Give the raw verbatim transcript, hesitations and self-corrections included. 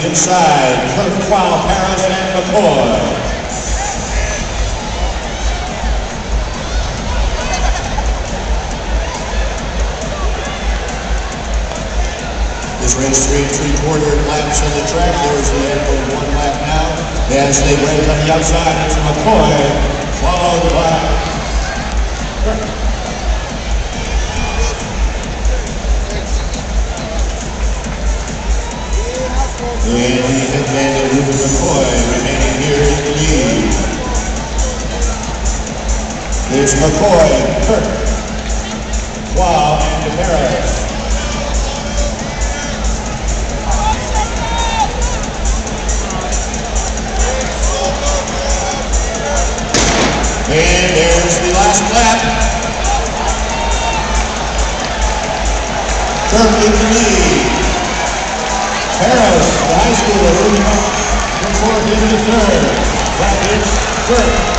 the inside, Kirk, Wow, Paris, and McCoy. This race three and three quarter laps on the track. There's the end of one lap now. As they break on the outside, it's McCoy, followed by Kirk. And the advantage of McCoy remaining here in the lead. There's McCoy, Kirk, Wow, and Paris. And there's the last lap. Kirk in the lead. Paris, the high schooler, moving up from fourth into third. That is Kirk.